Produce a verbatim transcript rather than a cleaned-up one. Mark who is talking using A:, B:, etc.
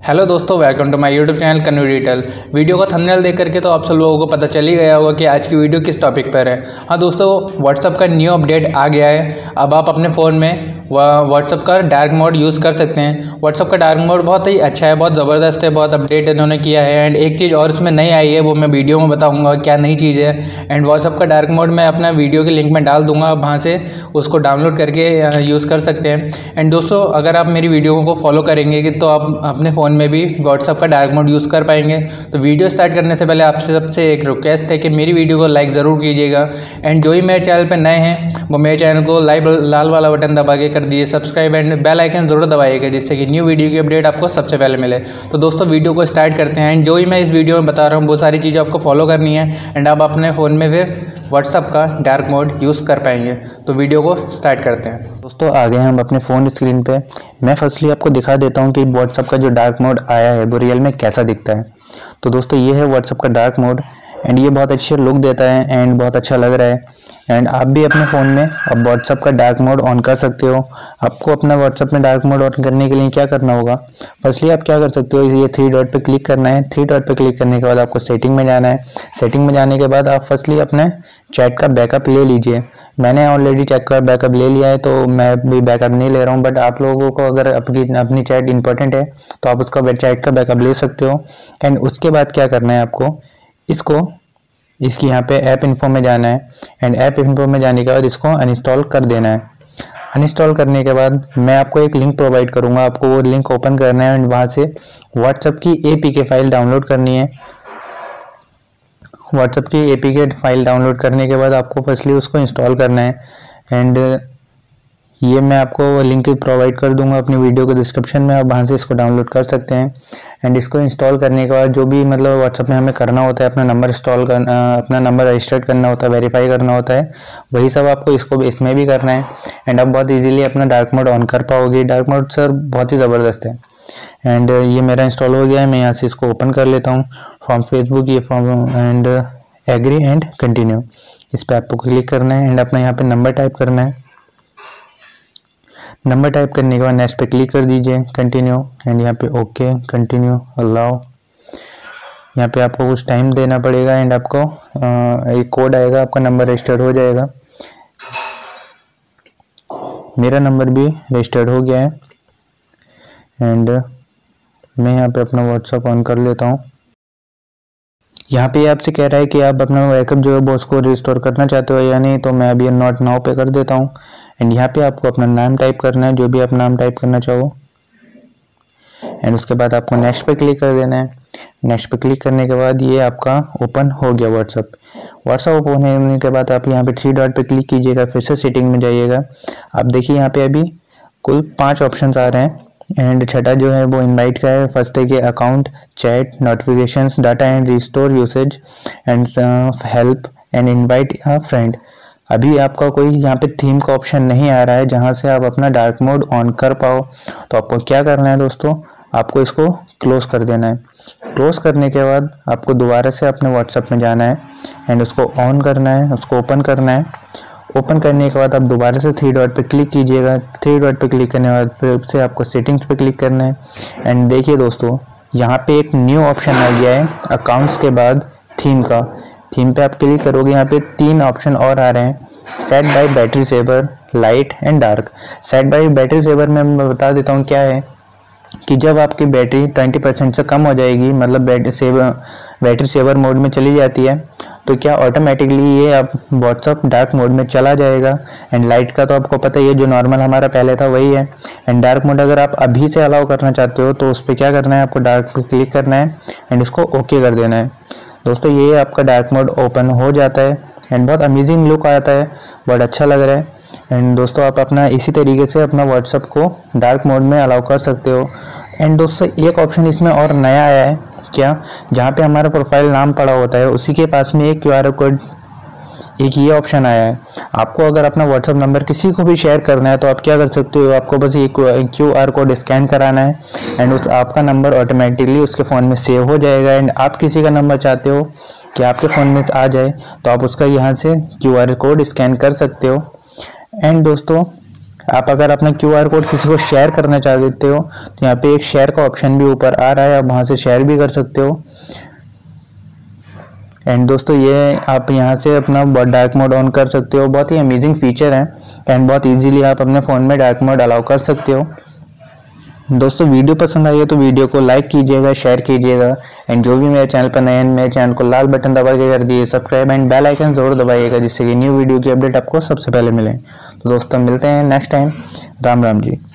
A: Hello दोस्तों, welcome to my YouTube channel Kannu digital. Video का thumbnail देख करके तो आप सब लोगों को पता चल ही गया होगा कि आज की वीडियो किस टॉपिक पर है। हाँ दोस्तों, व्हाट्सअप का न्यू अपडेट आ गया है। अब आप अपने फ़ोन में व्हाट्सअप का डार्क मोड यूज़ कर सकते हैं। व्हाट्सअप का डार्क मोड बहुत ही अच्छा है, बहुत ज़बरदस्त है, बहुत अपडेट इन्होंने किया है। एंड एक चीज़ और इसमें नई आई है, वो मैं वीडियो में बताऊँगा क्या नई चीज़ है। एंड व्हाट्सअप का डार्क मोड मैं अपना वीडियो की लिंक में डाल दूँगा, आप वहाँ से उसको डाउनलोड करके यूज़ कर सकते हैं। एंड दोस्तों, अगर आप मेरी वीडियो को फॉलो करेंगे कि तो आप अपने फ़ोन में भी व्हाट्सअप का डार्क मोड यूज़ कर पाएंगे। तो वीडियो स्टार्ट करने से पहले आपसे सबसे एक रिक्वेस्ट है कि मेरी वीडियो को लाइक ज़रूर कीजिएगा। एंड जो ही मेरे चैनल पर नए हैं वो मेरे चैनल को लाइक लाल वाला बटन दबा के कर दीजिए सब्सक्राइब, एंड बेल आइकन ज़रूर दबाइएगा, जिससे कि न्यू वीडियो की अपडेट आपको सबसे पहले मिले। तो दोस्तों, वीडियो को स्टार्ट करते हैं। एंड जो ही मैं इस वीडियो में बता रहा हूँ वो सारी चीज़ें आपको फॉलो करनी है, एंड आप अपने फ़ोन में फिर व्हाट्सअप का डार्क मोड यूज़ कर पाएंगे। तो वीडियो को स्टार्ट करते हैं।
B: दोस्तों, आ गए हम अपने फ़ोन स्क्रीन पे। मैं फर्स्टली आपको दिखा देता हूँ कि व्हाट्सअप का जो डार्क मोड आया है वो रियल में कैसा दिखता है। तो दोस्तों, ये है व्हाट्सअप का डार्क मोड, एंड ये बहुत अच्छे लुक देता है एंड बहुत अच्छा लग रहा है। एंड आप भी अपने फ़ोन में अब व्हाट्सअप का डार्क मोड ऑन कर सकते हो। आपको अपना व्हाट्सअप में डार्क मोड ऑन करने के लिए क्या करना होगा, फर्स्टली आप क्या कर सकते हो, ये थ्री डॉट पे क्लिक करना है। थ्री डॉट पे क्लिक करने के बाद आपको सेटिंग में जाना है। सेटिंग में जाने के बाद आप फर्स्टली अपने चैट का बैकअप ले लीजिए। मैंने ऑलरेडी चैट का बैकअप ले लिया है, तो मैं भी बैकअप नहीं ले रहा हूँ। बट आप लोगों को अगर अपनी अपनी चैट इंपॉर्टेंट है तो आप उसका चैट का बैकअप ले सकते हो। एंड उसके बाद क्या करना है, आपको इसको इसकी यहाँ पे ऐप इन्फो में जाना है। एंड ऐप इन्फो में जाने के बाद इसको अनइंस्टॉल कर देना है। अनइंस्टॉल करने के बाद मैं आपको एक लिंक प्रोवाइड करूँगा, आपको वो लिंक ओपन करना है एंड वहाँ से व्हाट्सएप की एपीके फाइल डाउनलोड करनी है। व्हाट्सएप की एपीके फाइल डाउनलोड करने के बाद आपको फर्स्टली उसको इंस्टॉल करना है। एंड ये मैं आपको लिंक प्रोवाइड कर दूंगा अपनी वीडियो के डिस्क्रिप्शन में, आप वहाँ से इसको डाउनलोड कर सकते हैं। एंड इसको इंस्टॉल करने के बाद जो भी मतलब व्हाट्सएप में हमें करना होता है, अपना नंबर इंस्टॉल करना, अपना नंबर रजिस्टर्ड करना होता है, वेरीफाई करना होता है, वही सब आपको इसको इसमें भी करना है। एंड आप बहुत ईजीली अपना डार्क मोड ऑन कर पाओगे। डार्क मोड सर बहुत ही ज़बरदस्त है। एंड ये मेरा इंस्टॉल हो गया है, मैं यहाँ से इसको ओपन कर लेता हूँ फ्रॉम फेसबुक। ये from and agree and continue, इस पर आपको क्लिक करना है एंड अपना यहाँ पे नंबर टाइप करना है। नंबर टाइप करने के बाद नेक्स्ट पे क्लिक कर दीजिए, कंटिन्यू, एंड यहाँ पे ओके, कंटिन्यू, अलाउ। यहाँ पे आपको कुछ टाइम देना पड़ेगा एंड आपको आ, एक कोड आएगा, आपका नंबर रजिस्टर्ड हो जाएगा। मेरा नंबर भी रजिस्टर्ड हो गया है एंड मैं यहाँ पे अपना व्हाट्सअप ऑन कर लेता हूँ। यहाँ पे आपसे कह रहा है कि आप अपना बैकअप जो है वो उसको रिस्टोर करना चाहते हो या नहीं, तो मैं अभी नॉट नाउ पे कर देता हूँ। एंड यहाँ पे आपको अपना नाम टाइप करना है, जो भी आप नाम टाइप करना चाहो। एंड उसके बाद आपको नेक्स्ट पे क्लिक कर देना है। नेक्स्ट पे क्लिक करने के बाद ये आपका ओपन हो गया व्हाट्सअप। व्हाट्सअप ओपन होने के बाद आप यहाँ पे थ्री डॉट पे क्लिक कीजिएगा, फिर से सेटिंग में जाइएगा। आप देखिए यहाँ पे अभी कुल पाँच ऑप्शन आ रहे हैं एंड छठा जो है वो इनवाइट का है। फर्स्ट है कि account, chat, notifications, data and restore usage and help and invite a friend. अभी आपका कोई यहाँ पे थीम का ऑप्शन नहीं आ रहा है जहाँ से आप अपना डार्क मोड ऑन कर पाओ। तो आपको क्या करना है दोस्तों, आपको इसको क्लोज कर देना है। क्लोज करने के बाद आपको दोबारा से अपने व्हाट्सएप में जाना है एंड उसको ऑन करना है, उसको ओपन करना है। ओपन करने के बाद आप दोबारा से थ्री डॉट पे क्लिक कीजिएगा। थ्री डॉट पे क्लिक करने के बाद फिर से आपको सेटिंग्स पे क्लिक करना है। एंड देखिए दोस्तों, यहाँ पे एक न्यू ऑप्शन आ गया है अकाउंट्स के बाद थीम का। थीम पे आप क्लिक करोगे, यहाँ पे तीन ऑप्शन और आ रहे हैं, set by battery saver, light and dark. Set by battery saver में मैं बता देता हूँ क्या है कि जब आपकी बैटरी ट्वेंटी परसेंट से कम हो जाएगी, मतलब battery saver battery saver mode में चली जाती है, तो क्या ऑटोमेटिकली ये अब व्हाट्सअप डार्क मोड में चला जाएगा। एंड लाइट का तो आपको पता ही है, जो नॉर्मल हमारा पहले था वही है। एंड डार्क मोड अगर आप अभी से अलाउ करना चाहते हो तो उस पर क्या करना है, आपको डार्क पे क्लिक करना है एंड इसको ओके कर देना है। दोस्तों, ये आपका डार्क मोड ओपन हो जाता है एंड बहुत अमेजिंग लुक आता है, बहुत अच्छा लग रहा है। एंड दोस्तों, आप अपना इसी तरीके से अपना व्हाट्सएप को डार्क मोड में अलाउ कर सकते हो। एंड दोस्तों, एक ऑप्शन इसमें और नया आया है क्या, जहाँ पे हमारा प्रोफाइल नाम पड़ा होता है उसी के पास में एक क्यू आर कोड, एक ये ऑप्शन आया है। आपको अगर अपना व्हाट्सएप नंबर किसी को भी शेयर करना है तो आप क्या कर सकते हो, आपको बस ये क्यू आर कोड स्कैन कराना है एंड उस आपका नंबर ऑटोमेटिकली उसके फ़ोन में सेव हो जाएगा। एंड आप किसी का नंबर चाहते हो कि आपके फ़ोन में आ जाए तो आप उसका यहाँ से क्यू आर कोड स्कैन कर सकते हो। एंड दोस्तों, आप अगर अपना क्यू आर कोड किसी को शेयर करना चाहते हो तो यहाँ पे एक शेयर का ऑप्शन भी ऊपर आ रहा है, आप वहाँ से शेयर भी कर सकते हो। एंड दोस्तों ये आप यहाँ से अपना डार्क मोड ऑन कर सकते हो, बहुत ही अमेजिंग फीचर है एंड बहुत इजीली आप अपने फ़ोन में डार्क मोड अलाउ कर सकते हो। दोस्तों वीडियो पसंद आई है तो वीडियो को लाइक कीजिएगा, शेयर कीजिएगा एंड जो भी मेरे चैनल पर नए हैं मेरे चैनल को लाल बटन दबा के कर दिए सब्सक्राइब एंड बेल आइकन जरूर दबाइएगा, जिससे कि न्यू वीडियो की अपडेट आपको सबसे पहले मिले। तो दोस्तों मिलते हैं नेक्स्ट टाइम। राम राम जी।